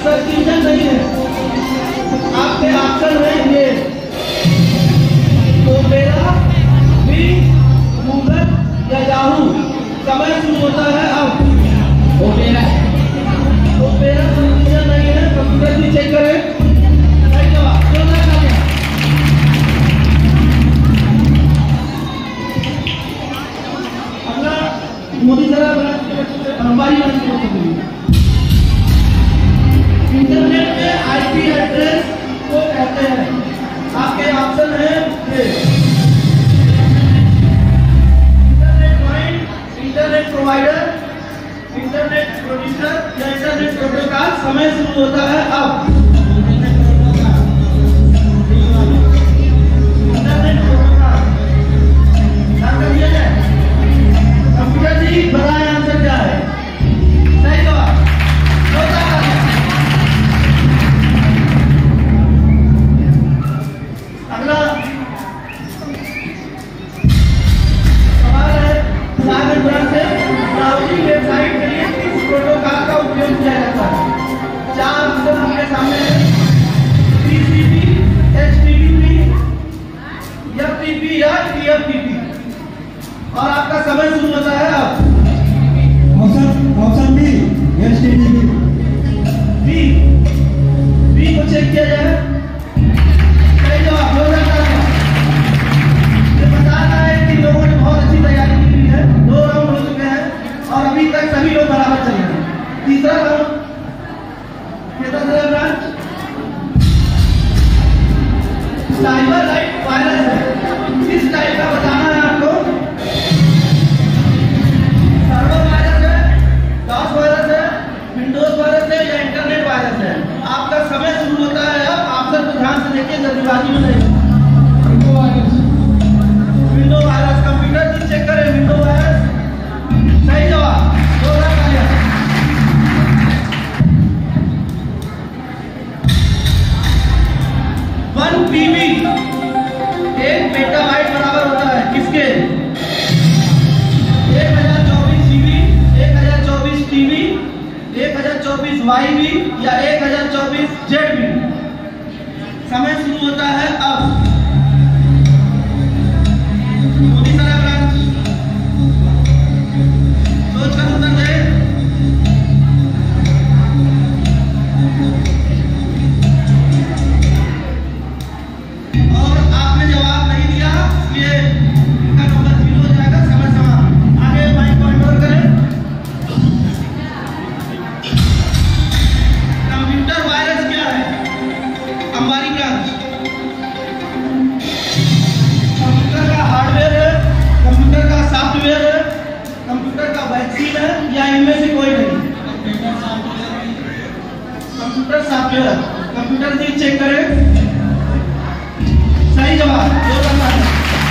Confusion नहीं है। आपके ऑप्शन है ये ओपेरा, भी, गूगल या याहू। समय शुरू होता है अब। ओपेरा कंफ्यूजन नहीं है, कंप्यूटर भी चेक करें। सही जवाब। अगला मोदी साहब हमारी इंटरनेट में आईपी एड्रेस को कहते हैं। आपके ऑप्शन है internet point, internet provider, internet producer या इंटरनेट प्रोटोकॉल। समय शुरू होता है अब। Internet protocol. कंप्यूटर जी बताएं आंसर क्या है। सही जवाब। अगला सवाल है सागर ब्रांच से ब्राउजिंग वेबसाइट के लिए किस प्रोटोकॉल का उपयोग किया जाता है। 4 ऑप्शन आपके सामने है। TCP, HTTP, FTP या TFTP। और आपका समय शुरू होता है अब। Option B HTTP। बी को चेक किया जाए। सही जवाब। ये बताना है कि लोगों ने बहुत अच्छी तैयारी की है। 2 राउंड हो चुके हैं और अभी तक सभी लोग बराबर चल रहे हैं। तीसरा राउंड साइबर लाइट वायरस है। किस टाइप का बताना है आपको। सर्वर वायरस है, डॉस वायरस है, विंडोज वायरस है या इंटरनेट वायरस है। आपका समय शुरू होता है अब। ऑप्शन को ध्यान से देखिए, जल्दीबाजी में नहीं। Window virus. कंप्यूटर की चेक करें। Window virus. सही जवाब। 2 लाख आ गया। 1 PB 1 मेगाबाइट बराबर होता है किसके। 1024 GB, 1024 TB, 1024 YB या 1024 ZB। समय शुरू होता है अब। मोदी सारा ब्रांच सोच कर उत्तर दे। और आपने जवाब नहीं दिया, इसलिए इनका नंबर 0 हो जाएगा। समय समाप्त। आगे माइक को हैंड ओवर करें। कंप्यूटर वायरस क्या है। अंबारी ब्रांच। कंप्यूटर का हार्डवेयर है, कंप्यूटर का सॉफ्टवेयर है, कंप्यूटर का वैक्सीन है या इनमें से कोई नहीं। Computer software. कंप्यूटर से चेक करें। सही जवाब। 2 करना है।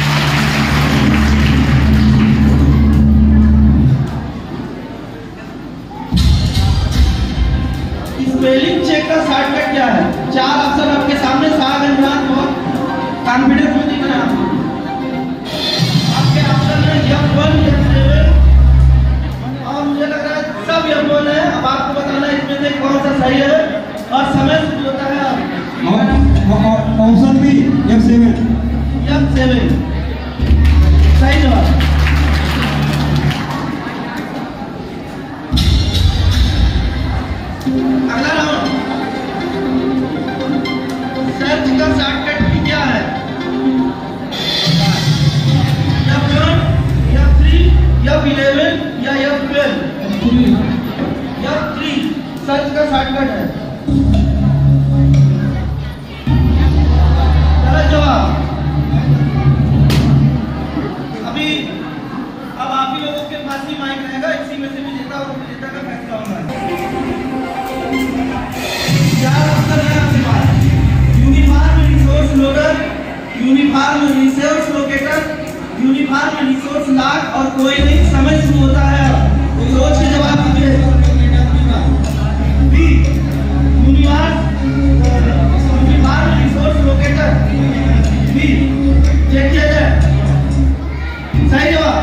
स्पेलिंग चेक का शॉर्टकट क्या है। 4 ऑप्शन आपके सामने। सागर ब्रांच बहुत कॉन्फिडेंस में दिख रहा है आपके ऑप्शन है F1, F7 और मुझे लग रहा है सब F1 है। अब आपको बताना है इसमें से कौन सा सही है और समय शुरू होता है अब। Option B F7। सही जवाब। अगला राउंड सर्च का शॉर्टकट भी क्या है। F1, F3, F11 या F12। F3 सर्च का शॉर्टकट है। गलत जवाब। अभी अब आप ही लोगों के पास ही माइक रहेगा। इसी में से विजेता और उपविजेता का फैसला होगा। 4 ऑप्शन है आपके पास। Uniform resource loader, uniform resource locator, uniform resource lock और कोई नहीं। समय शुरू होता है। सोच के जवाब दीजिए। B uniform resource locator. B check किया जाए। सही जवाब।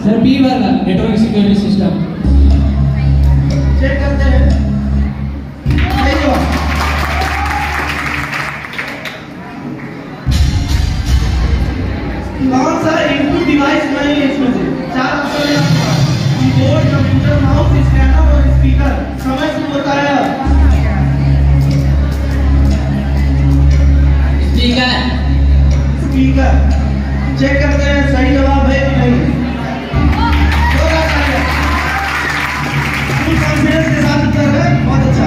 सर बी वाला नेटवर्क सिक्योरिटी सिस्टम। चेक करते हैं। सही जवाब। कौन सा इनपुट डिवाइस नहीं है इसमें से? 4 ऑप्शन है आपके पास, कीबोर्ड, कंप्यूटर, माउस, स्कैनर और स्पीकर। समय शुरू होता है। स्पीकर। चेक करते हैं सही जवाब है कि नहीं। फुल कॉन्फिडेंस के साथ उत्तर है, बहुत अच्छा।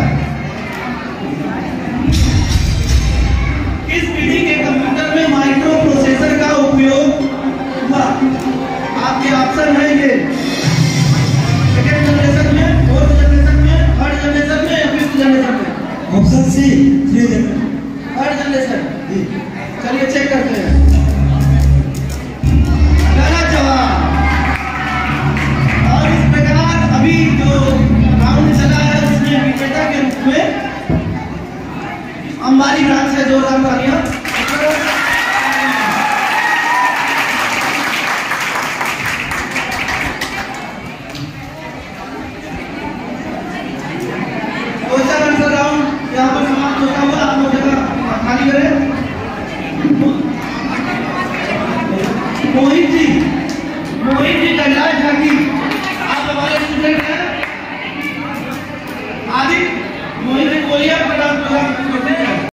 इस पीढ़ी के कंप्यूटर में माइक्रो प्रोसेसर का उपयोग हुआ। आपके ऑप्शन है ये सेकेंड जनरेशन में, फोर्थ जनरेशन में, थर्ड जनरेशन में या फिफ्थ जनरेशन में। Option C 3 generation. Third generation. चलिए चेक करते हैं। गलत जवाब। और इस प्रकार अभी जो राउंड चला है उसमें विजेता के रूप में अंबारी ब्रांच से जोरदार तालियां।